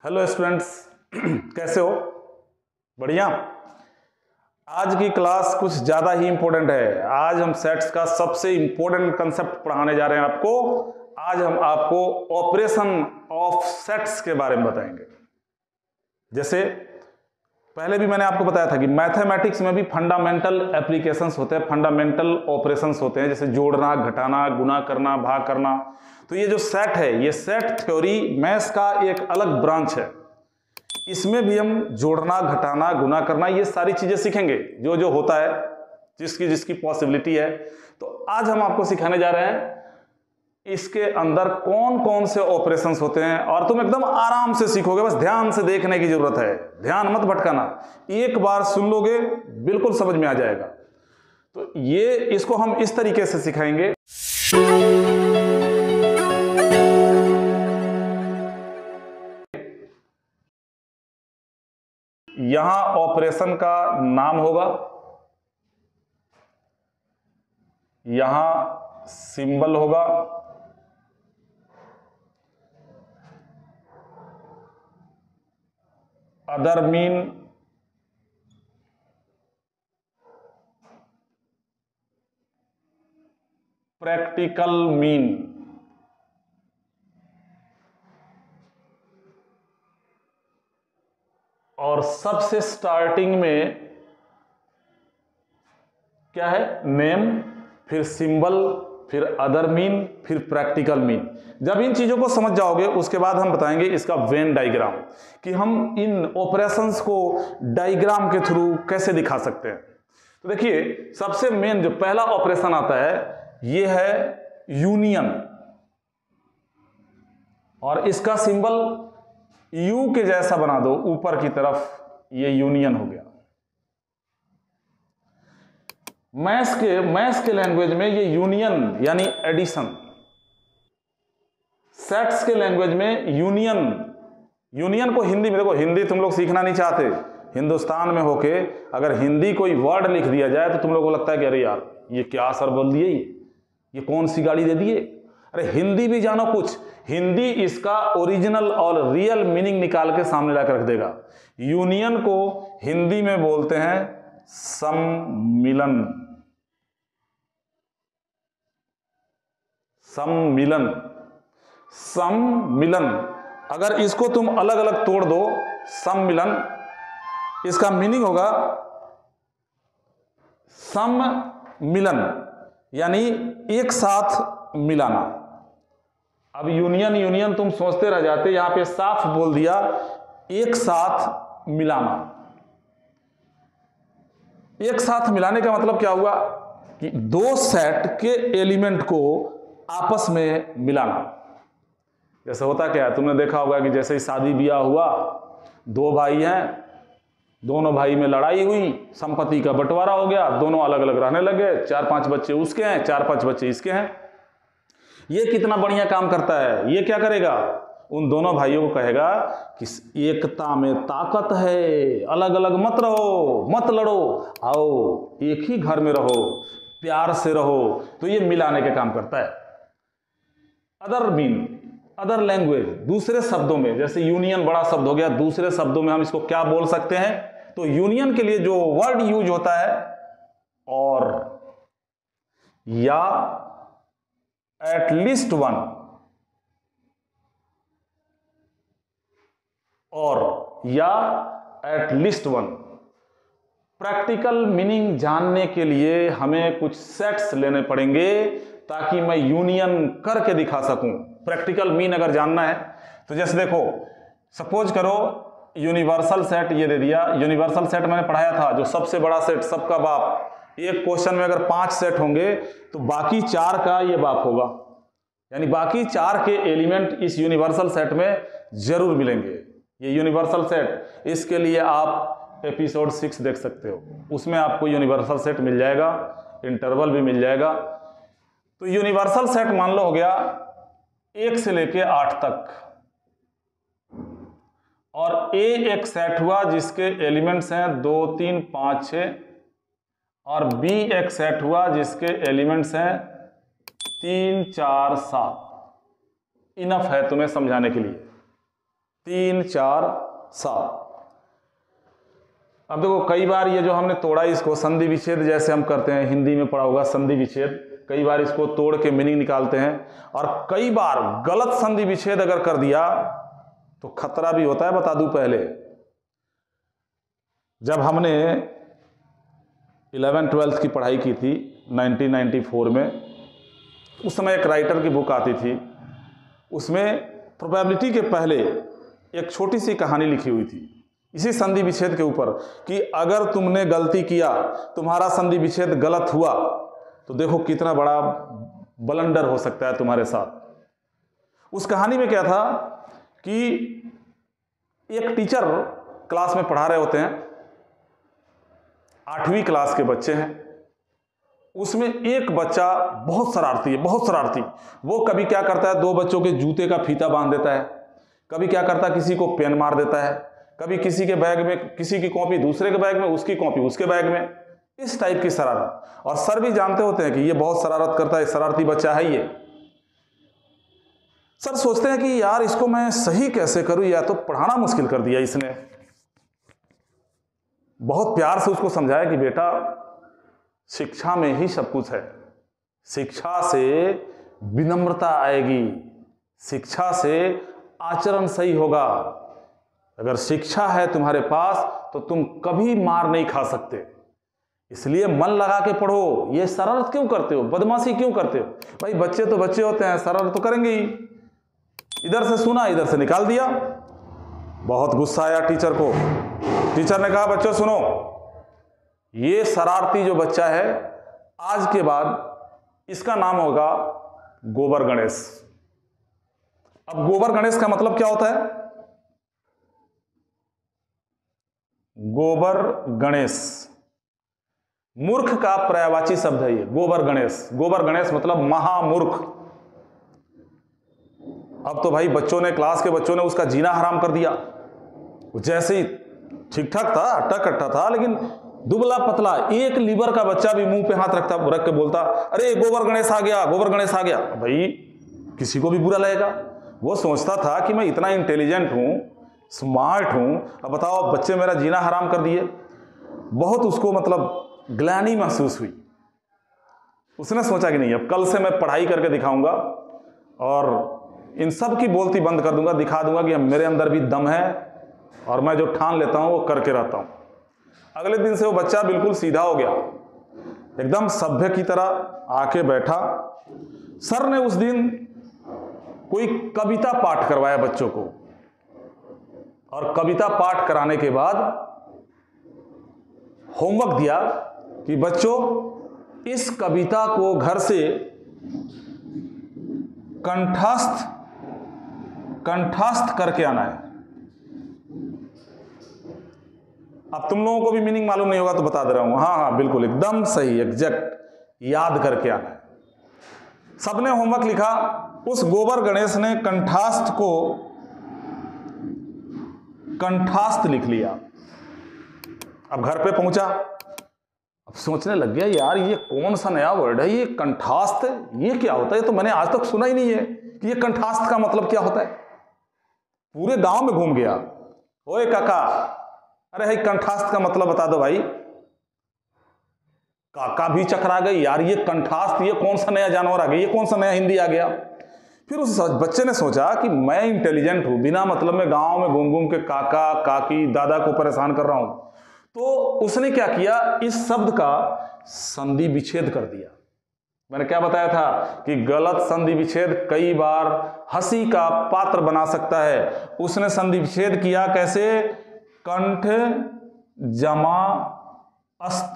Hello students, कैसे हो? बढ़िया। आज की क्लास कुछ ज़्यादा ही इंपॉर्टेंट है। आज हम सेट्स का सबसे इंपॉर्टेंट कंसेप्ट पढ़ाने जा रहे हैं आपको। आज हम आपको ऑपरेशन ऑफ सेट्स के बारे में बताएंगे। जैसे पहले भी मैंने आपको बताया था कि मैथमेटिक्स में भी फंडामेंटल एप्लीकेशंस होते हैं, फंडामेंटल ऑपरेशंस होते हैं, जैसे जोड़ना, घटाना, गुना करना, भाग करना। तो ये जो सेट है, ये सेट थ्योरी मैथ्स का एक अलग ब्रांच है। इसमें भी हम जोड़ना, घटाना, गुना करना, ये सारी चीजें सीखेंगे, जो जो होता है, जिसकी जिसकी पॉसिबिलिटी है। तो आज हम आपको सिखाने जा रहे हैं इसके अंदर कौन कौन से ऑपरेशंस होते हैं, और तुम एकदम आराम से सीखोगे। बस ध्यान से देखने की जरूरत है, ध्यान मत भटकाना। एक बार सुन लोगे बिल्कुल समझ में आ जाएगा। तो ये इसको हम इस तरीके से सिखाएंगे। यहां ऑपरेशन का नाम होगा, यहां सिंबल होगा, अदर मीन, प्रैक्टिकल मीन, और सबसे स्टार्टिंग में क्या है? नेम, फिर सिंबल, फिर अदर मीन, फिर प्रैक्टिकल मीन। जब इन चीजों को समझ जाओगे उसके बाद हम बताएंगे इसका वेन डायग्राम, कि हम इन ऑपरेशंस को डायग्राम के थ्रू कैसे दिखा सकते हैं। तो देखिए, सबसे मेन जो पहला ऑपरेशन आता है ये है यूनियन, और इसका सिंबल यू के जैसा बना दो ऊपर की तरफ, ये यूनियन हो गया। मैथ्स के लैंग्वेज में ये यूनियन यानी एडिशन, सेट्स के लैंग्वेज में यूनियन को हिंदी में, देखो हिंदी तुम लोग सीखना नहीं चाहते, हिंदुस्तान में होके अगर हिंदी कोई वर्ड लिख दिया जाए तो तुम लोगों को लगता है कि अरे यार ये क्या सर बोल दिए, ये कौन सी गाड़ी दे दिए। अरे हिंदी भी जानो कुछ, हिंदी इसका ओरिजिनल और रियल मीनिंग निकाल के सामने लाकर रख देगा। यूनियन को हिंदी में बोलते हैं सम्मिलन, सम्मिलन, सम्मिलन। अगर इसको तुम अलग अलग तोड़ दो, सम्मिलन इसका मीनिंग होगा सम्मिलन यानी एक साथ मिलाना। अब यूनियन तुम सोचते रह जाते, यहां पे साफ बोल दिया एक साथ मिलाना। एक साथ मिलाने का मतलब क्या हुआ कि दो सेट के एलिमेंट को आपस में मिलाना। जैसे होता क्या है, तुमने देखा होगा कि जैसे ही शादी ब्याह हुआ, दो भाई हैं, दोनों भाई में लड़ाई हुई, संपत्ति का बंटवारा हो गया, दोनों अलग अलग रहने लगे, 4-5 बच्चे उसके हैं, 4-5 बच्चे इसके हैं। ये कितना बढ़िया काम करता है। ये क्या करेगा? उन दोनों भाइयों को कहेगा कि एकता में ताकत है, अलग अलग मत रहो, मत लड़ो, आओ एक ही घर में रहो, प्यार से रहो। तो ये मिलाने के काम करता है। अदर मीन, अदर लैंग्वेज, दूसरे शब्दों में, जैसे यूनियन बड़ा शब्द हो गया, दूसरे शब्दों में हम इसको क्या बोल सकते हैं? तो यूनियन के लिए जो वर्ड यूज होता है, और या एटलीस्ट वन, और या एटलीस्ट वन। प्रैक्टिकल मीनिंग जानने के लिए हमें कुछ सेट्स लेने पड़ेंगे ताकि मैं यूनियन करके दिखा सकूं। प्रैक्टिकल मीन अगर जानना है तो जैसे देखो, सपोज करो यूनिवर्सल सेट ये दे दिया। यूनिवर्सल सेट मैंने पढ़ाया था, जो सबसे बड़ा सेट, सबका बाप। एक क्वेश्चन में अगर 5 सेट होंगे तो बाकी 4 का ये बाप होगा, यानी बाकी 4 के एलिमेंट इस यूनिवर्सल सेट में जरूर मिलेंगे। ये यूनिवर्सल सेट, इसके लिए आप एपिसोड 6 देख सकते हो, उसमें आपको यूनिवर्सल सेट मिल जाएगा, इंटरवल भी मिल जाएगा। तो यूनिवर्सल सेट मान लो हो गया 1 से लेके 8 तक, और ए एक सेट हुआ जिसके एलिमेंट्स हैं 2, 3, 5, 6, और बी एक सेट हुआ जिसके एलिमेंट्स हैं 3, 4, 7। इनफ है तुम्हें समझाने के लिए। 3 4 7। अब देखो कई बार ये जो हमने तोड़ा इसको संधि विच्छेद जैसे हम करते हैं, हिंदी में पढ़ा होगा संधि विच्छेद, कई बार इसको तोड़ के मीनिंग निकालते हैं और कई बार गलत संधि विच्छेद अगर कर दिया तो खतरा भी होता है। बता दूं पहले, जब हमने 11th-12th की पढ़ाई की थी 1994 में, उस समय एक राइटर की बुक आती थी, उसमें प्रोबेबिलिटी के पहले एक छोटी सी कहानी लिखी हुई थी इसी संधि विच्छेद के ऊपर कि अगर तुमने गलती किया, तुम्हारा संधि विच्छेद गलत हुआ तो देखो कितना बड़ा बलंडर हो सकता है तुम्हारे साथ। उस कहानी में क्या था कि एक टीचर क्लास में पढ़ा रहे होते हैं, 8वीं क्लास के बच्चे हैं, उसमें एक बच्चा बहुत शरारती है, बहुत शरारती। वो कभी क्या करता है, 2 बच्चों के जूते का फीता बांध देता है, कभी क्या करता है किसी को पेन मार देता है, कभी किसी के बैग में, किसी की कॉपी दूसरे के बैग में, उसकी कॉपी उसके बैग में, इस टाइप की शरारत। और सर भी जानते होते हैं कि ये बहुत शरारत करता है, शरारती बच्चा है ये। सर सोचते हैं कि यार इसको मैं सही कैसे करूं, या तो पढ़ाना मुश्किल कर दिया इसने। बहुत प्यार से उसको समझाया कि बेटा शिक्षा में ही सब कुछ है, शिक्षा से विनम्रता आएगी, शिक्षा से आचरण सही होगा। अगर शिक्षा है तुम्हारे पास तो तुम कभी मार नहीं खा सकते, इसलिए मन लगा के पढ़ो। ये शरारत क्यों करते हो, बदमाशी क्यों करते हो? भाई बच्चे तो बच्चे होते हैं, शरारत तो करेंगे ही। इधर से सुना, इधर से निकाल दिया। बहुत गुस्सा आया टीचर को। टीचर ने कहा बच्चों सुनो, ये शरारती जो बच्चा है आज के बाद इसका नाम होगा गोबर गणेश। अब गोबर गणेश का मतलब क्या होता है? गोबर गणेश मूर्ख का पर्यायवाची शब्द है ये, गोबर गणेश। गोबर गणेश मतलब महामूर्ख। अब तो भाई बच्चों ने, क्लास के बच्चों ने उसका जीना हराम कर दिया। जैसे ही ठीक ठाक था, अट्टा कट्टा था, लेकिन दुबला पतला, एक लीवर का बच्चा भी मुंह पे हाथ रख के बोलता अरे गोबर गणेश आ गया, गोबर गणेश आ गया। भाई किसी को भी बुरा लगेगा। वो सोचता था कि मैं इतना इंटेलिजेंट हूं, स्मार्ट हूं, अब बताओ बच्चे मेरा जीना हराम कर दिए। बहुत उसको मतलब ग्लानि महसूस हुई। उसने सोचा कि नहीं अब कल से मैं पढ़ाई करके दिखाऊंगा और इन सब की बोलती बंद कर दूंगा, दिखा दूंगा कि मेरे अंदर भी दम है और मैं जो ठान लेता हूं वो करके रहता हूं। अगले दिन से वो बच्चा बिल्कुल सीधा हो गया, एकदम सभ्य की तरह आके बैठा। सर ने उस दिन कोई कविता पाठ करवाया बच्चों को, और कविता पाठ कराने के बाद होमवर्क दिया कि बच्चों इस कविता को घर से कंठस्थ करके आना है। अब तुम लोगों को भी मीनिंग मालूम नहीं होगा तो बता दे रहा हूं। हाँ बिल्कुल एकदम सही, एग्जैक्ट, याद करके आना है। सबने होमवर्क लिखा, उस गोबर गणेश ने कंठास्थ लिख लिया। अब घर पे पहुंचा, अब सोचने लग गया यार ये कौन सा नया वर्ड है, ये कंठास्थ, ये क्या होता है? ये तो मैंने आज तक सुना ही नहीं है कि ये कंठास्थ का मतलब क्या होता है। पूरे गांव में घूम गया, ओए काका, अरे भाई कंठास्थ का मतलब बता दो भाई। काका भी चकरा गई, यार ये कंठास्थ, ये कौन सा नया जानवर आ गया, ये कौन सा नया हिंदी आ गया। फिर उस बच्चे ने सोचा कि मैं इंटेलिजेंट हूं, बिना मतलब में गांव में घूम घूम के काका काकी दादा को परेशान कर रहा हूं। तो उसने क्या किया, इस शब्द का संधि विच्छेद कर दिया। मैंने क्या बताया था कि गलत संधि विच्छेद कई बार हंसी का पात्र बना सकता है। उसने संधि विच्छेद किया कैसे? कंठ जमा अस्त।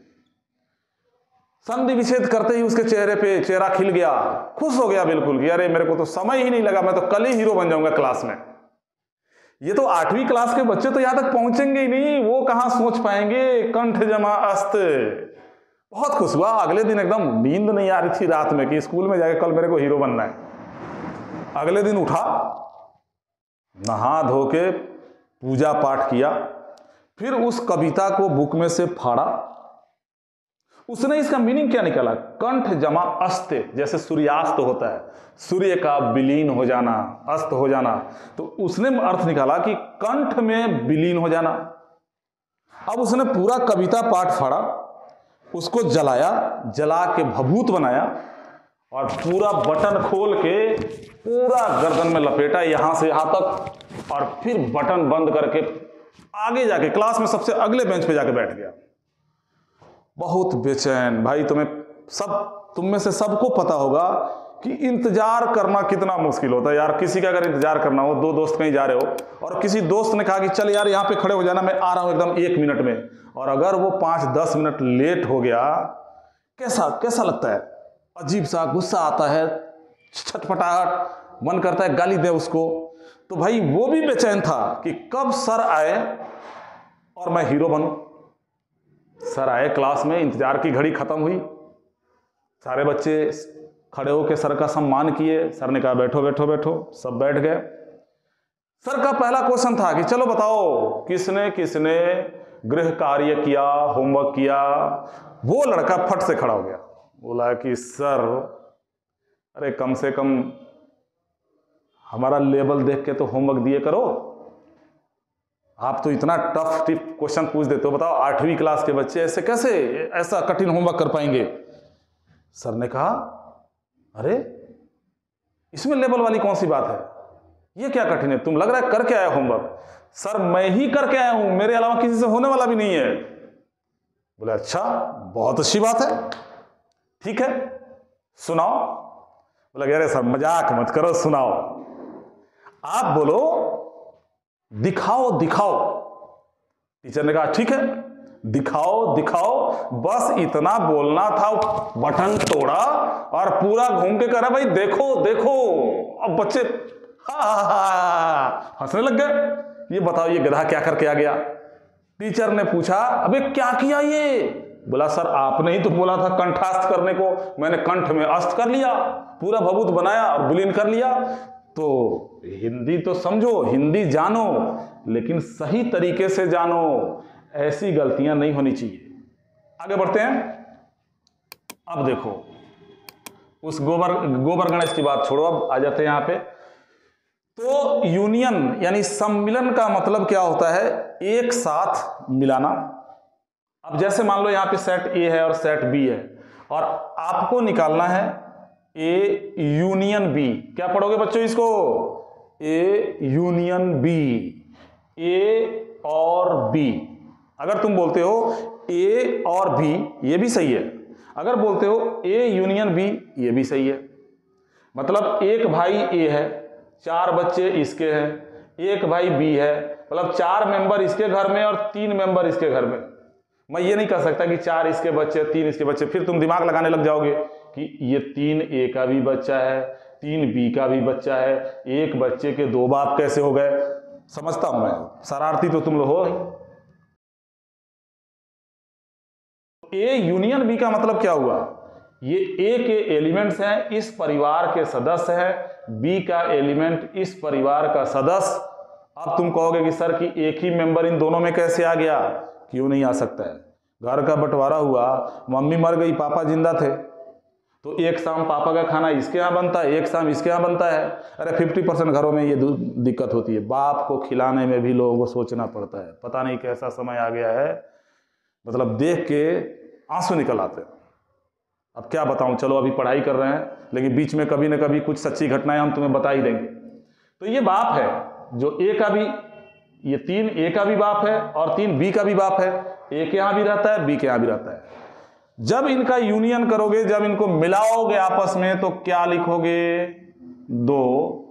संधि विच्छेद करते ही उसके चेहरे पे चेहरा खिल गया, खुश हो गया बिल्कुल कि अरे मेरे को तो समय ही नहीं लगा, मैं तो कल ही हीरो बन जाऊंगा क्लास में। ये तो 8वीं क्लास के बच्चे तो यहां तक पहुंचेंगे ही नहीं, वो कहां सोच पाएंगे कंठ जमा अस्त। बहुत खुश हुआ। अगले दिन एकदम नींद नहीं आ रही थी रात में कि स्कूल में जाके कल मेरे को हीरो बनना है। अगले दिन उठा, नहा धो के पूजा पाठ किया, फिर उस कविता को बुक में से फाड़ा, उसने इसका मीनिंग क्या निकाला, कंठ जमा अस्ते, जैसे सूर्यास्त होता है, सूर्य का विलीन हो जाना, अस्त हो जाना, तो उसने अर्थ निकाला कि कंठ में विलीन हो जाना। अब उसने पूरा कविता पाठ फाड़ा, उसको जलाया, जला के भभूत बनाया और पूरा बटन खोल के पूरा गर्दन में लपेटा यहां से यहां तक, और फिर बटन बंद करके आगे जाके क्लास में सबसे अगले बेंच पे जाके बैठ गया। बहुत बेचैन। भाई तुम में से सबको पता होगा कि इंतजार करना कितना मुश्किल होता है यार। किसी का अगर इंतजार करना हो, दो दोस्त कहीं जा रहे हो और किसी दोस्त ने कहा कि चल यार यहाँ पे खड़े हो जाना, मैं आ रहा हूं एकदम 1 मिनट में, और अगर वो 5-10 मिनट लेट हो गया, कैसा लगता है? अजीब सा गुस्सा आता है, छटपटाहट, मन करता है गाली दे उसको। तो भाई वो भी बेचैन था कि कब सर आए और मैं हीरो बनूं। सर आए, क्लास में इंतजार की घड़ी खत्म हुई, सारे बच्चे खड़े होकर सर का सम्मान किए। सर ने कहा बैठो बैठो बैठो, सब बैठ गए। सर का पहला क्वेश्चन था कि चलो बताओ किसने किसने गृह कार्य किया, होमवर्क किया। वो लड़का फट से खड़ा हो गया, बोला कि सर अरे कम से कम हमारा लेवल देख के तो होमवर्क दिए करो, आप तो इतना टफ क्वेश्चन पूछ देते हो, बताओ 8वीं क्लास के बच्चे ऐसा कठिन होमवर्क कर पाएंगे। सर ने कहा अरे इसमें लेवल वाली कौन सी बात है, ये क्या कठिन है, तुम लग रहा है करके आया होमवर्क। सर मैं ही करके आया हूं, मेरे अलावा किसी से होने वाला भी नहीं है। बोले अच्छा, बहुत अच्छी बात है, ठीक है सुनाओ। बोला अरे सर मजाक मत करो, सुनाओ। आप बोलो दिखाओ दिखाओ। टीचर ने कहा ठीक है दिखाओ दिखाओ, बस इतना बोलना था, बटन तोड़ा और पूरा घूम के करा भाई देखो देखो। अब बच्चे हंसने लग गए। ये बताओ ये गधा क्या करके आ गया। टीचर ने पूछा अबे क्या किया ये। बोला सर आपने ही तो बोला था कंठास्थ करने को, मैंने कंठ में अस्त कर लिया, पूरा भभूत बनाया और विलीन कर लिया। तो हिंदी तो समझो, हिंदी जानो, लेकिन सही तरीके से जानो, ऐसी गलतियां नहीं होनी चाहिए। आगे बढ़ते हैं। अब देखो उस गोबर गणेश की बात छोड़ो, अब आ जाते हैं यहां पे। तो यूनियन यानी सम्मिलन का मतलब क्या होता है, एक साथ मिलाना। अब जैसे मान लो यहां पे सेट ए है और सेट बी है, और आपको निकालना है ए यूनियन बी। क्या पढ़ोगे बच्चों इसको, ए यूनियन बी, ए और बी। अगर तुम बोलते हो ए और बी, ये भी सही है। अगर बोलते हो ए यूनियन बी, ये भी सही है। मतलब एक भाई ए है, 4 बच्चे इसके हैं, एक भाई बी है, मतलब 4 मेंबर इसके घर में और 3 मेंबर इसके घर में। मैं ये नहीं कह सकता कि 4 इसके बच्चे 3 इसके बच्चे, फिर तुम दिमाग लगाने लग जाओगे कि ये 3 ए का भी बच्चा है, 3 बी का भी बच्चा है, एक बच्चे के 2 बाप कैसे हो गए। समझता हूं मैं, शरारती तो तुम लोग हो ही। ए यूनियन बी का मतलब क्या हुआ, ये ए के एलिमेंट्स हैं, इस परिवार के सदस्य हैं, बी का एलिमेंट इस परिवार का सदस्य। अब तुम कहोगे कि सर कि एक ही मेंबर इन दोनों में कैसे आ गया, क्यों नहीं आ सकता है। घर का बंटवारा हुआ, मम्मी मर गई, पापा जिंदा थे, तो एक शाम पापा का खाना इसके यहाँ बनता है, एक शाम इसके यहाँ बनता है। अरे 50% घरों में ये दिक्कत होती है, बाप को खिलाने में भी लोगों को सोचना पड़ता है। पता नहीं कैसा समय आ गया है, मतलब देख के आंसू निकल आते हैं। अब क्या बताऊं, चलो अभी पढ़ाई कर रहे हैं, लेकिन बीच में कभी न कभी कुछ सच्ची घटनाएं हम तुम्हें बता ही देंगे। तो ये बाप है जो ए का भी, ये 3 ए का भी बाप है और 3 बी का भी बाप है। ए के यहां भी रहता है, बी के यहां भी रहता है। जब इनका यूनियन करोगे, जब इनको मिलाओगे आपस में, तो क्या लिखोगे, 2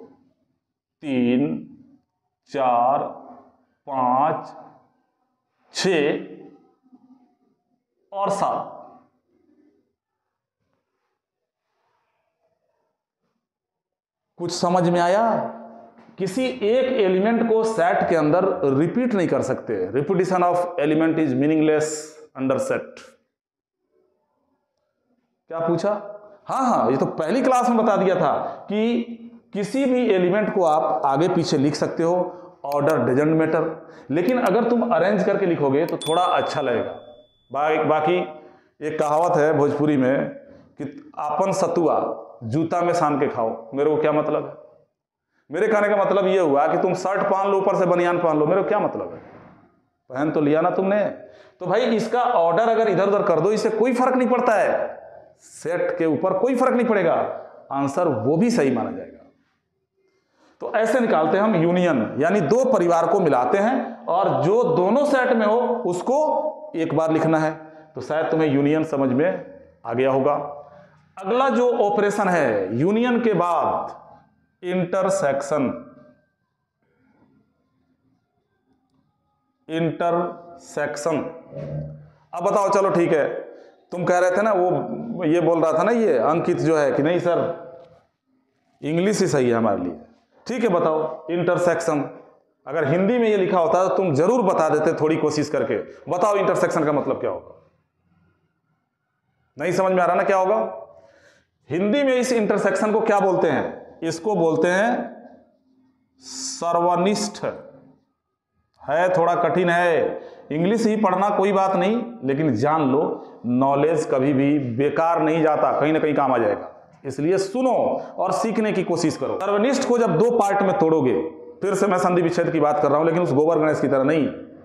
3 4 5 6 और 7। कुछ समझ में आया। किसी एक एलिमेंट को सेट के अंदर रिपीट नहीं कर सकते। Repetition of element is meaningless under set. क्या पूछा, हाँ, ये तो पहली क्लास में बता दिया था कि किसी भी एलिमेंट को आप आगे पीछे लिख सकते हो, ऑर्डर डजंट मैटर। लेकिन अगर तुम अरेंज करके लिखोगे तो थोड़ा अच्छा लगेगा। बाकी एक कहावत है भोजपुरी में कि आपन सतुआ जूता में सान के खाओ। मेरे को क्या मतलब है? मेरे कहने का मतलब ये हुआ कि तुम शर्ट पहन लो, ऊपर से बनियान पहन लो, मेरे को क्या मतलब है? पहन तो लिया ना तुमने, तो भाई इसका ऑर्डर अगर इधर उधर कर दो, इससे कोई फर्क नहीं पड़ता है, सेट के ऊपर कोई फर्क नहीं पड़ेगा, आंसर वो भी सही माना जाएगा। तो ऐसे निकालते हैं हम यूनियन, यानी दो परिवार को मिलाते हैं और जो दोनों सेट में हो उसको एक बार लिखना है। तो शायद तुम्हें यूनियन समझ में आ गया होगा। अगला जो ऑपरेशन है यूनियन के बाद, इंटरसेक्शन। इंटरसेक्शन, अब बताओ, चलो ठीक है, तुम कह रहे थे ना, वो ये बोल रहा था ना ये अंकित जो है कि नहीं सर इंग्लिश ही सही है हमारे लिए। ठीक है, बताओ इंटरसेक्शन। अगर हिंदी में ये लिखा होता तो तुम जरूर बता देते, थोड़ी कोशिश करके। बताओ इंटरसेक्शन का मतलब क्या होगा? नहीं समझ में आ रहा ना क्या होगा? हिंदी में इस इंटरसेक्शन को क्या बोलते हैं? इसको बोलते हैं सर्वनिष्ठ। है थोड़ा कठिन है, इंग्लिश ही पढ़ना कोई बात नहीं, लेकिन जान लो नॉलेज कभी भी बेकार नहीं जाता, कहीं ना कहीं काम आ जाएगा। इसलिए सुनो और सीखने की कोशिश करो। सर्वनिष्ठ को जब दो पार्ट में तोड़ोगे, फिर से मैं संधि विच्छेद की बात कर रहा हूं, लेकिन उस गोबर गणेश की तरह नहीं।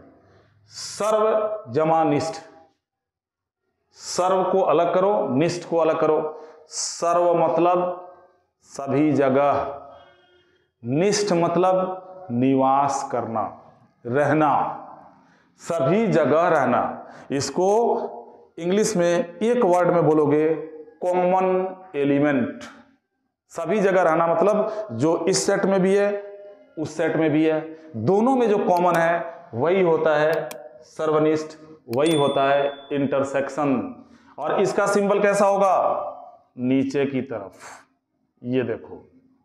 सर्व जमा निष्ठ, सर्व को अलग करो, निष्ठ को अलग करो। सर्व मतलब सभी जगह, निष्ठ मतलब निवास करना, रहना, सभी जगह रहना। इसको इंग्लिश में एक वर्ड में बोलोगे, कॉमन एलिमेंट। सभी जगह रहना मतलब जो इस सेट में भी है उस सेट में भी है, दोनों में जो कॉमन है वही होता है सर्वनिष्ठ, वही होता है इंटरसेक्शन। और इसका सिंबल कैसा होगा? नीचे की तरफ, ये देखो,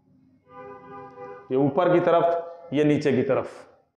ये ऊपर की तरफ, ये नीचे की तरफ।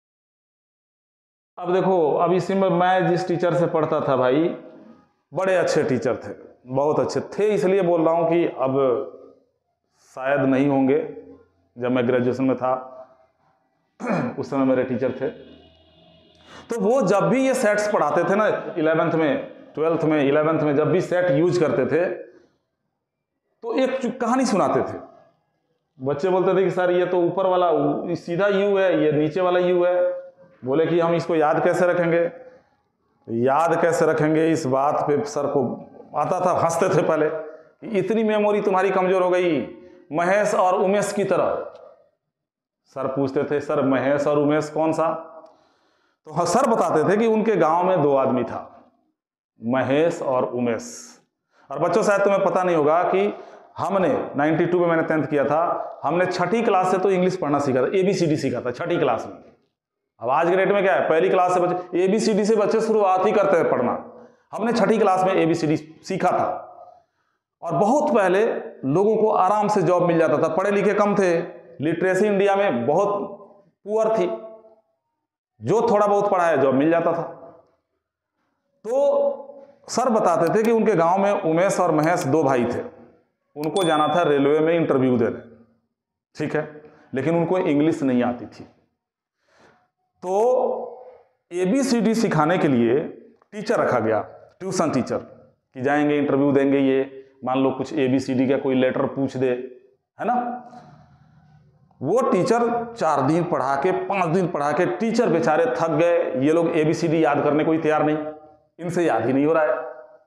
अब देखो, अब इस सिंबल, मैं जिस टीचर से पढ़ता था भाई, बड़े अच्छे टीचर थे, बहुत अच्छे थे, इसलिए बोल रहा हूं कि अब शायद नहीं होंगे। जब मैं ग्रेजुएशन में था उस समय मेरे टीचर थे, तो वो जब भी ये सेट्स पढ़ाते थे ना 11th में, 12th में, 11th में, जब भी सेट यूज करते थे तो एक कहानी सुनाते थे। बच्चे बोलते थे कि सर ये तो ऊपर वाला सीधा यू है, ये नीचे वाला यू है। बोले कि हम इसको याद कैसे रखेंगे? याद कैसे रखेंगे, इस बात पे सर को आता था, हंसते थे पहले कि इतनी मेमोरी तुम्हारी कमजोर हो गई, महेश और उमेश की तरह। सर पूछते थे, सर महेश और उमेश कौन सा? तो सर बताते थे कि उनके गांव में दो आदमी था, महेश और उमेश। और बच्चों शायद तुम्हें पता नहीं होगा कि हमने 92 में, मैंने 10th किया था, हमने 6ठी क्लास से तो इंग्लिश पढ़ना सीखा था, ABCD सीखा था 6ठी क्लास में। अब आज के डेट में क्या है, पहली क्लास से बच्चे ABCD से बच्चे शुरुआत ही करते हैं पढ़ना। हमने 6ठी क्लास में ABCD सीखा था। और बहुत पहले लोगों को आराम से जॉब मिल जाता था, पढ़े लिखे कम थे, लिटरेसी इंडिया में बहुत पुअर थी, जो थोड़ा बहुत पढ़ा है जॉब मिल जाता था। तो सर बताते थे कि उनके गांव में उमेश और महेश दो भाई थे, उनको जाना था रेलवे में इंटरव्यू देने, ठीक है, लेकिन उनको इंग्लिश नहीं आती थी। तो ABCD सिखाने के लिए टीचर रखा गया, ट्यूशन टीचर, कि जाएंगे इंटरव्यू देंगे, ये मान लो कुछ ABCD का कोई लेटर पूछ दे, है ना। वो टीचर 4 दिन पढ़ा के, 5 दिन पढ़ा के टीचर बेचारे थक गए। ये लोग ABCD याद करने को ही तैयार नहीं, इनसे याद ही नहीं हो रहा है।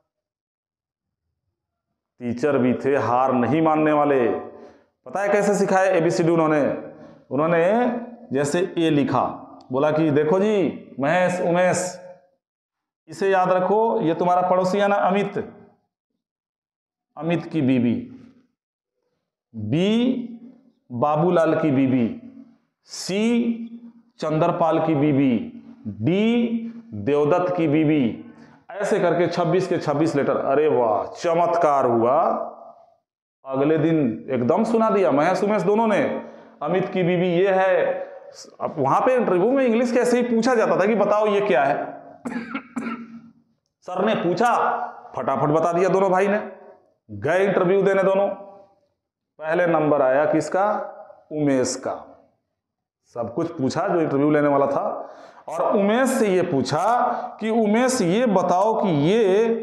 टीचर भी थे हार नहीं मानने वाले। पता है कैसे सिखाए ABCD उन्होंने जैसे A लिखा, बोला कि देखो जी महेश उमेश, इसे याद रखो, ये तुम्हारा पड़ोसी है ना अमित, अमित की बीबी, B बाबूलाल की बीबी, C चंद्रपाल की बीबी, D देवदत्त की बीबी, ऐसे करके 26 के 26 लेटर। अरे वाह, चमत्कार हुआ। अगले दिन एकदम सुना दिया महेश उमेश दोनों ने, अमित की बीबी ये है। अब वहां पे इंटरव्यू में इंग्लिश कैसे ही पूछा जाता था कि बताओ ये क्या है। सर ने पूछा, फटाफट बता दिया दोनों भाई ने। गए इंटरव्यू देने दोनों, पहले नंबर आया किसका? उमेश का। सब कुछ पूछा जो इंटरव्यू लेने वाला था, और उमेश से ये पूछा कि उमेश ये बताओ कि ये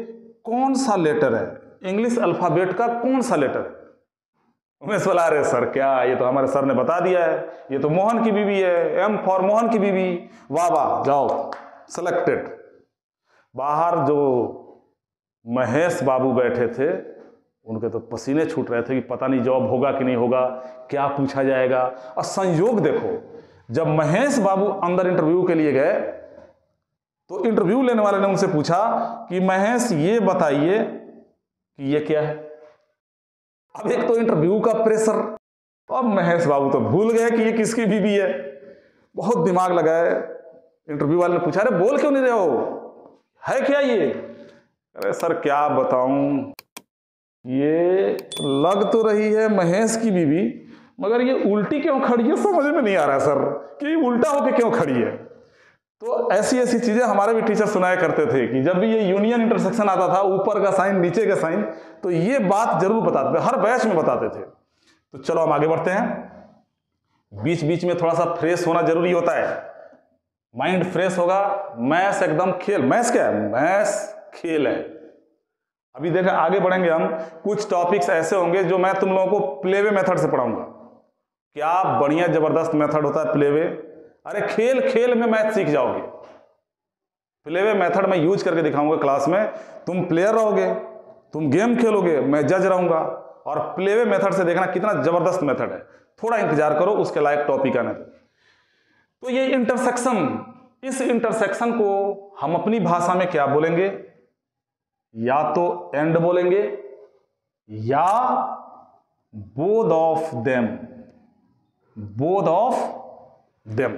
कौन सा लेटर है, इंग्लिश अल्फाबेट का कौन सा लेटर है? उमेश बोला अरे सर क्या, ये तो हमारे सर ने बता दिया है, ये तो मोहन की बीवी है, एम फॉर मोहन की बीवी। वाह वाह, जाओ सेलेक्टेड। बाहर जो महेश बाबू बैठे थे उनके तो पसीने छूट रहे थे कि पता नहीं जॉब होगा कि नहीं होगा, क्या पूछा जाएगा। और संयोग देखो, जब महेश बाबू अंदर इंटरव्यू के लिए गए तो इंटरव्यू लेने वाले ने उनसे पूछा कि महेश ये बताइए कि ये क्या है। अब एक तो इंटरव्यू का प्रेशर, अब महेश बाबू तो भूल गए कि ये किसकी बीवी है। बहुत दिमाग लगाए, इंटरव्यू वाले ने पूछा अरे बोल क्यों नहीं रहे हो, है क्या ये? अरे सर क्या बताऊं, ये लग तो रही है महेश की बीवी, मगर ये उल्टी क्यों खड़ी है समझ में नहीं आ रहा है सर, कि उल्टा होकर क्यों खड़ी है। तो ऐसी ऐसी चीजें हमारे भी टीचर सुनाया करते थे कि जब भी ये यूनियन इंटरसेक्शन आता था, ऊपर का साइन नीचे का साइन, तो ये बात जरूर बताते थे, हर बैच में बताते थे। तो चलो हम आगे बढ़ते हैं। बीच बीच में थोड़ा सा फ्रेश होना जरूरी होता है, माइंड फ्रेश होगा। मैथ्स एकदम खेल, मैथ्स क्या है, मैथ्स खेल है। अभी देखा आगे बढ़ेंगे हम, कुछ टॉपिक्स ऐसे होंगे जो मैं तुम लोगों को प्लेवे मेथड से पढ़ाऊंगा। क्या बढ़िया जबरदस्त मेथड होता है प्लेवे। अरे खेल खेल में मैथ सीख जाओगे। प्लेवे मेथड मैं यूज करके दिखाऊंगा क्लास में, तुम प्लेयर रहोगे, तुम गेम खेलोगे, मैं जज रहूंगा। और प्लेवे मेथड से देखना कितना जबरदस्त मेथड है। थोड़ा इंतजार करो, उसके लायक टॉपिक आने दो। तो ये इंटरसेक्शन, इस इंटरसेक्शन को हम अपनी भाषा में क्या बोलेंगे? या तो एंड बोलेंगे या both of them, both of them.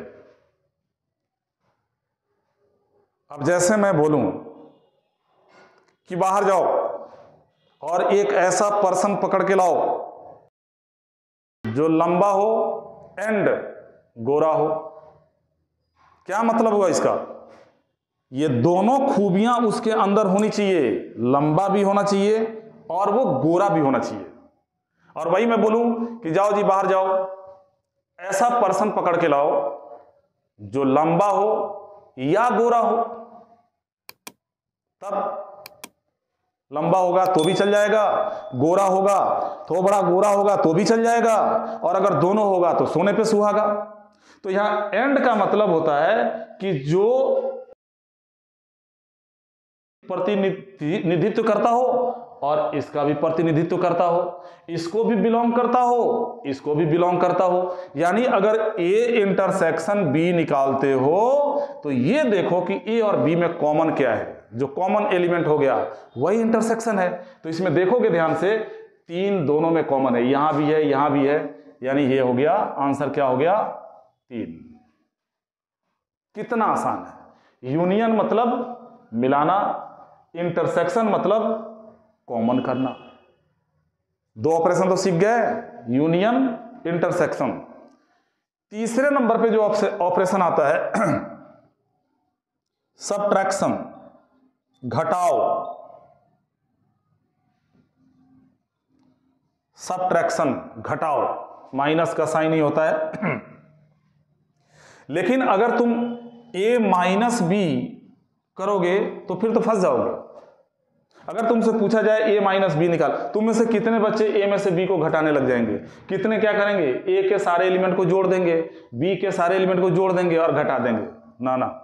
अब जैसे मैं बोलूं कि बाहर जाओ और एक ऐसा पर्सन पकड़ के लाओ जो लंबा हो एंड गोरा हो, क्या मतलब हुआ इसका? ये दोनों खूबियां उसके अंदर होनी चाहिए, लंबा भी होना चाहिए और वो गोरा भी होना चाहिए। और वही मैं बोलूं कि जाओ जी बाहर जाओ, ऐसा पर्सन पकड़ के लाओ जो लंबा हो या गोरा हो, तब लंबा होगा तो भी चल जाएगा, गोरा होगा तो बड़ा गोरा होगा तो भी चल जाएगा, और अगर दोनों होगा तो सोने पे सुहागा। तो यहां एंड का मतलब होता है कि जो प्रतिनिधित्व करता हो और इसका भी प्रतिनिधित्व करता हो, इसको भी बिलोंग करता हो, इसको भी बिलोंग करता हो। यानी अगर ए इंटरसेक्शन बी निकालते हो तो ये देखो कि ए और बी में कॉमन क्या है, जो कॉमन एलिमेंट हो गया वही इंटरसेक्शन है। तो इसमें देखोगे ध्यान से, 3 दोनों में कॉमन है, यहां भी है यहां भी है, यानी ये हो गया आंसर, क्या हो गया 3। कितना आसान है। यूनियन मतलब मिलाना, इंटरसेक्शन मतलब कॉमन करना। 2 ऑपरेशन तो सीख गए, यूनियन इंटरसेक्शन। तीसरे नंबर पे जो ऑपरेशन आता है सबट्रैक्शन, घटाओ। सबट्रैक्शन घटाओ, माइनस का साइन ही होता है लेकिन अगर तुम a माइनस बी करोगे तो फिर तो फंस जाओगे। अगर तुमसे पूछा जाए a माइनस बी निकाल, तुम में से कितने बच्चे a में से b को घटाने लग जाएंगे? कितने क्या करेंगे, a के सारे एलिमेंट को जोड़ देंगे, b के सारे एलिमेंट को जोड़ देंगे और घटा देंगे? ना ना।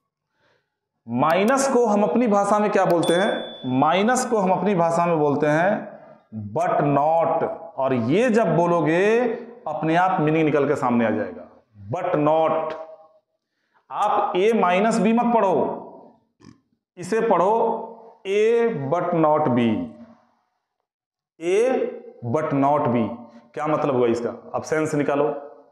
माइनस को हम अपनी भाषा में क्या बोलते हैं? माइनस को हम अपनी भाषा में बोलते हैं बट नॉट। और ये जब बोलोगे अपने आप मीनिंग निकल के सामने आ जाएगा, बट नॉट। आप a माइनस बी मत पढ़ो, इसे पढ़ो a but not B, a but not B. क्या मतलब हुआ इसका? अब सेंस निकालो।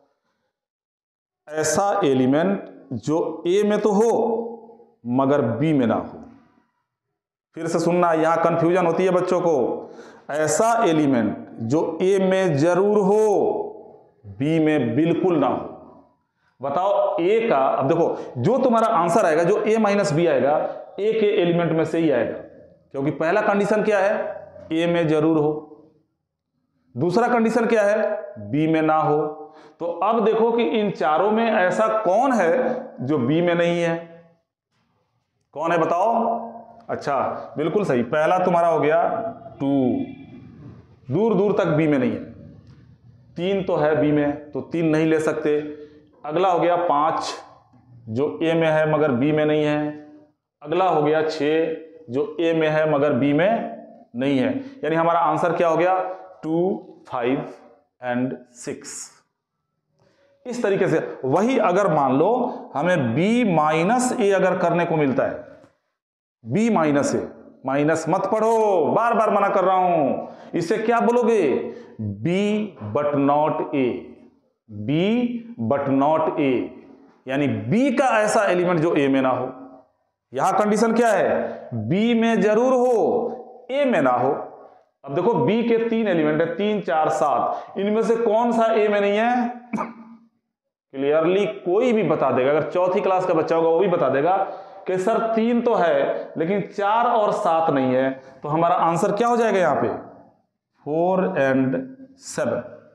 ऐसा एलिमेंट जो a में तो हो मगर b में ना हो। फिर से सुनना, यहां कंफ्यूजन होती है बच्चों को। ऐसा एलिमेंट जो a में जरूर हो b में बिल्कुल ना हो। बताओ a का, अब देखो जो तुम्हारा आंसर आएगा, जो a माइनस बी आएगा, a के एलिमेंट में से ही आएगा, क्योंकि पहला कंडीशन क्या है? a में जरूर हो। दूसरा कंडीशन क्या है? b में ना हो। तो अब देखो कि इन चारों में ऐसा कौन है जो b में नहीं है? कौन है बताओ? अच्छा बिल्कुल सही, पहला तुम्हारा हो गया 2, दूर दूर तक बी में नहीं है। 3 तो है बी में, तो 3 नहीं ले सकते। अगला हो गया 5 जो ए में है मगर बी में नहीं है। अगला हो गया 6 जो ए में है मगर बी में नहीं है। यानी हमारा आंसर क्या हो गया 2, 5 एंड 6। इस तरीके से वही अगर मान लो हमें बी माइनस ए अगर करने को मिलता है, बी माइनस ए, माइनस मत पढ़ो, बार बार मना कर रहा हूं, इसे क्या बोलोगे B but not A, B but not A, यानी बी का ऐसा एलिमेंट जो ए में ना हो। यहां कंडीशन क्या है, बी में जरूर हो ए में ना हो। अब देखो बी के 3 एलिमेंट है, 3, 4, 7, इनमें से कौन सा ए में नहीं है क्लियरली कोई भी बता देगा, अगर चौथी क्लास का बच्चा होगा वो भी बता देगा कि सर 3 तो है लेकिन 4 और 7 नहीं है। तो हमारा आंसर क्या हो जाएगा यहां पे 4 एंड 7।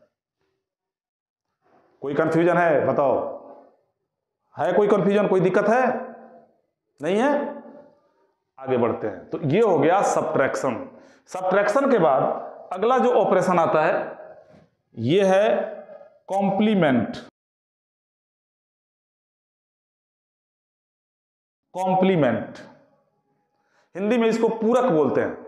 कोई कंफ्यूजन है बताओ, है कोई कंफ्यूजन, कोई दिक्कत है नहीं है? आगे बढ़ते हैं। तो ये हो गया सबट्रैक्शन। सबट्रैक्शन के बाद अगला जो ऑपरेशन आता है ये है कॉम्प्लीमेंट। कॉम्प्लीमेंट हिंदी में इसको पूरक बोलते हैं,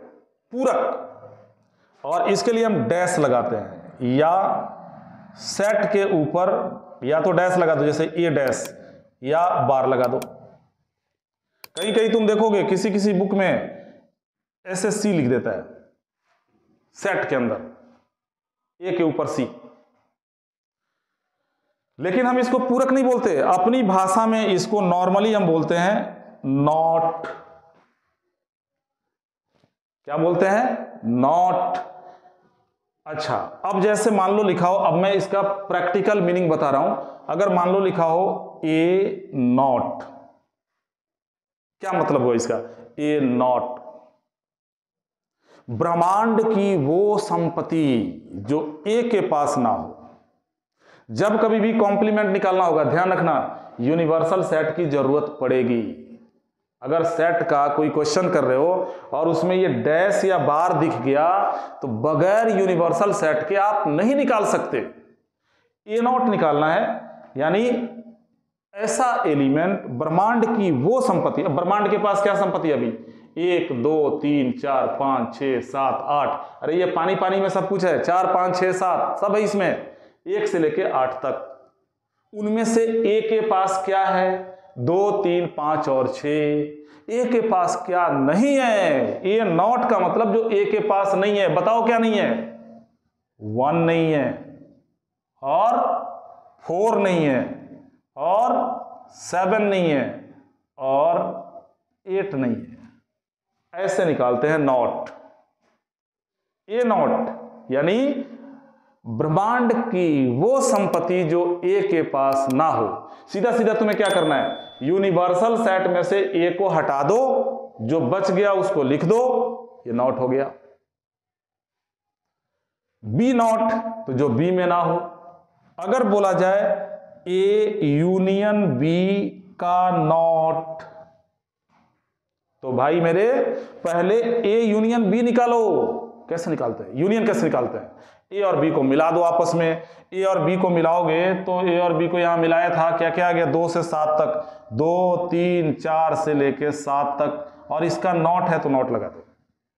पूरक। और इसके लिए हम डैश लगाते हैं, या सेट के ऊपर या तो डैश लगा दो जैसे ए डैश, या बार लगा दो। कहीं कहीं तुम देखोगे किसी किसी बुक में ऐसे सी लिख देता है सेट के अंदर, ए के ऊपर सी। लेकिन हम इसको पूरक नहीं बोलते, अपनी भाषा में इसको नॉर्मली हम बोलते हैं नॉट। क्या बोलते हैं नॉट। अच्छा अब जैसे मान लो लिखा हो, अब मैं इसका प्रैक्टिकल मीनिंग बता रहा हूं। अगर मान लो लिखा हो ए नॉट, क्या मतलब हो इसका ए नॉट, ब्रह्मांड की वो संपत्ति जो ए के पास ना हो। जब कभी भी कॉम्प्लीमेंट निकालना होगा ध्यान रखना यूनिवर्सल सेट की जरूरत पड़ेगी। अगर सेट का कोई क्वेश्चन कर रहे हो और उसमें ये डैश या बार दिख गया तो बगैर यूनिवर्सल सेट के आप नहीं निकाल सकते। ए नॉट निकालना है, यानी ऐसा एलिमेंट ब्रह्मांड की वो संपत्ति। अब ब्रह्मांड के पास क्या संपत्ति अभी 1 2 3 4 5 6 7 8, अरे ये पानी पानी में सब कुछ है, 4 5 6 7 सब है इसमें, 1 से लेके 8 तक। उनमें से ए के पास क्या है 2 3 5 और 6। ए के पास क्या नहीं है, ए नॉट का मतलब जो ए के पास नहीं है, बताओ क्या नहीं है 1 नहीं है, और 4 नहीं है, और 7 नहीं है, और 8 नहीं है। ऐसे निकालते हैं नॉट। ए नॉट यानी ब्रह्मांड की वो संपत्ति जो ए के पास ना हो। सीधा सीधा तुम्हें क्या करना है यूनिवर्सल सेट में से ए को हटा दो, जो बच गया उसको लिख दो, ये नॉट हो गया। बी नॉट तो जो बी में ना हो। अगर बोला जाए ए यूनियन बी का नॉट, तो भाई मेरे पहले ए यूनियन बी निकालो। कैसे निकालते हैं यूनियन, कैसे निकालते हैं ए और बी को मिला दो आपस में। ए और बी को मिलाओगे तो ए और बी को यहां मिलाया था, क्या क्या आ गया 2 से 7 तक, 2 3 4 से लेके 7 तक, और इसका नॉट है तो नॉट लगा दो।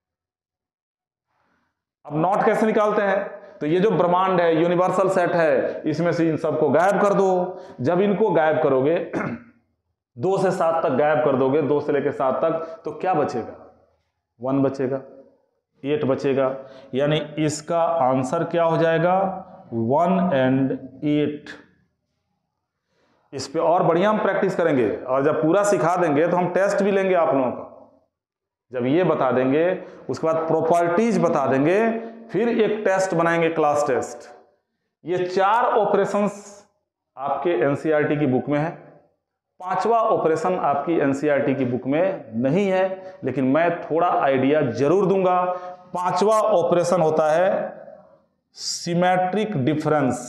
अब नॉट कैसे निकालते हैं, तो ये जो ब्रह्मांड है यूनिवर्सल सेट है, इसमें से इन सबको गायब कर दो। जब इनको गायब करोगे 2 से 7 तक गायब कर दोगे, 2 से लेके 7 तक, तो क्या बचेगा 1 बचेगा, 8 बचेगा। यानी इसका आंसर क्या हो जाएगा 1 एंड 8। इस पे और बढ़िया हम प्रैक्टिस करेंगे, और जब पूरा सिखा देंगे तो हम टेस्ट भी लेंगे आप लोगों का। जब ये बता देंगे उसके बाद प्रॉपर्टीज बता देंगे, फिर एक टेस्ट बनाएंगे क्लास टेस्ट। ये 4 ऑपरेशंस आपके एनसीईआरटी की बुक में है, 5वां ऑपरेशन आपकी एनसीईआरटी की बुक में नहीं है, लेकिन मैं थोड़ा आइडिया जरूर दूंगा। 5वां ऑपरेशन होता है सिमेट्रिक डिफरेंस।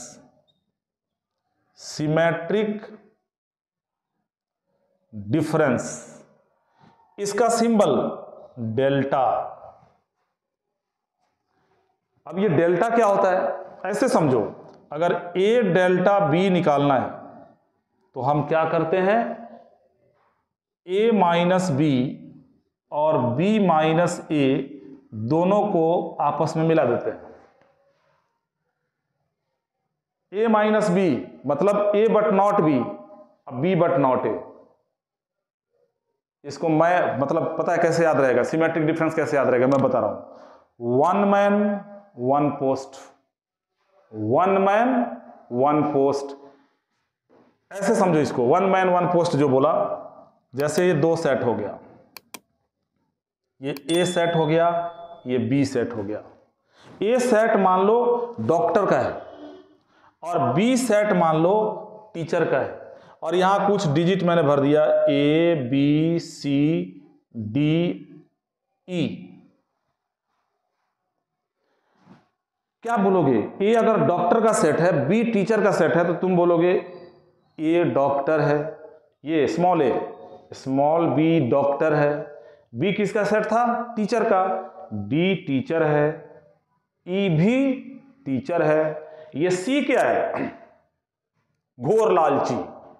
सिमेट्रिक डिफरेंस, इसका सिंबल डेल्टा। अब ये डेल्टा क्या होता है, ऐसे समझो, अगर ए डेल्टा बी निकालना है तो हम क्या करते हैं, ए माइनस बी और बी माइनस ए दोनों को आपस में मिला देते हैं। ए माइनस बी मतलब ए बट नॉट बी, अब बी बट नॉट ए। इसको मैं मतलब पता है कैसे याद रहेगा, सिमेट्रिक डिफरेंस कैसे याद रहेगा, मैं बता रहा हूं। One man one post, one man one post, ऐसे समझो इसको। वन मैन वन पोस्ट जो बोला, जैसे ये दो सेट हो गया, ये ए सेट हो गया, ये बी सेट हो गया। ए सेट मान लो डॉक्टर का है और बी सेट मान लो टीचर का है, और यहां कुछ डिजिट मैंने भर दिया, A B C D E. क्या बोलोगे, ए अगर डॉक्टर का सेट है, बी टीचर का सेट है, तो तुम बोलोगे ए डॉक्टर है, ये small A, small B doctor है, बी किसका सेट था, टीचर का, डी टीचर है, ई भी टीचर है, ये सी क्या है, घोर लालची,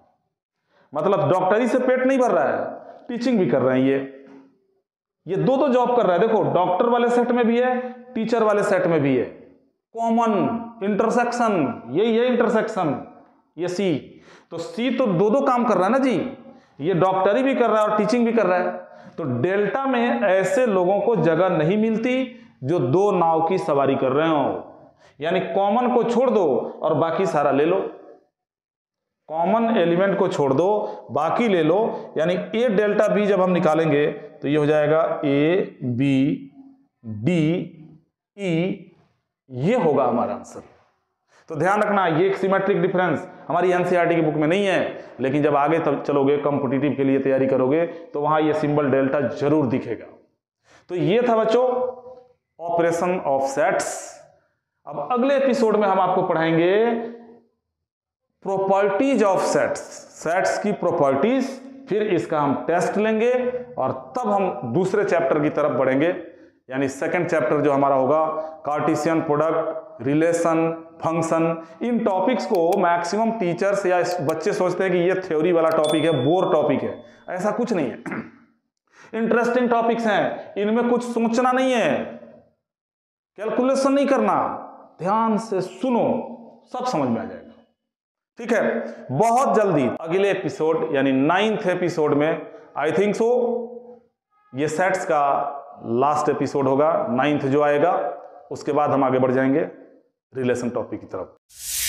मतलब डॉक्टरी से पेट नहीं भर रहा है, टीचिंग भी कर रहे हैं, ये दो जॉब कर रहा है। देखो डॉक्टर वाले सेट में भी है, टीचर वाले सेट में भी है, कॉमन इंटरसेक्शन, यही है इंटरसेक्शन, ये सी। तो सी तो दो काम कर रहा है ना जी, ये डॉक्टरी भी कर रहा है और टीचिंग भी कर रहा है। तो डेल्टा में ऐसे लोगों को जगह नहीं मिलती जो दो नाव की सवारी कर रहे हो, यानी कॉमन को छोड़ दो और बाकी सारा ले लो, कॉमन एलिमेंट को छोड़ दो बाकी ले लो, यानी ए डेल्टा बी जब हम निकालेंगे तो ये हो जाएगा ए बी डी ई, ये होगा हमारा आंसर। तो ध्यान रखना, ये एक सिमेट्रिक डिफरेंस हमारी एनसीईआरटी की बुक में नहीं है, लेकिन जब आगे तब चलोगे, कॉम्पिटिटिव के लिए तैयारी करोगे, तो वहां ये सिंबल डेल्टा जरूर दिखेगा। तो ये था बच्चों ऑपरेशन ऑफ सेट्स। अब अगले एपिसोड में हम आपको पढ़ाएंगे प्रॉपर्टीज ऑफ सेट्स, सेट्स की प्रॉपर्टीज, फिर इसका हम टेस्ट लेंगे और तब हम दूसरे चैप्टर की तरफ बढ़ेंगे, यानी सेकंड चैप्टर जो हमारा होगा कार्टेशियन प्रोडक्ट, रिलेशन, फंक्शन। इन टॉपिक्स को मैक्सिमम टीचर्स या बच्चे सोचते हैं कि ये थ्योरी वाला टॉपिक है, बोर टॉपिक है, ऐसा कुछ नहीं है। इंटरेस्टिंग टॉपिक्स हैं, इनमें कुछ सोचना नहीं है, कैलकुलेशन नहीं करना, ध्यान से सुनो, सब समझ में आ जाएगा। ठीक है, बहुत जल्दी अगले एपिसोड यानी 9th एपिसोड में, आई थिंक सो ये सेट्स का लास्ट एपिसोड होगा, 9th जो आएगा, उसके बाद हम आगे बढ़ जाएंगे रिलेशन टॉपिक की तरफ।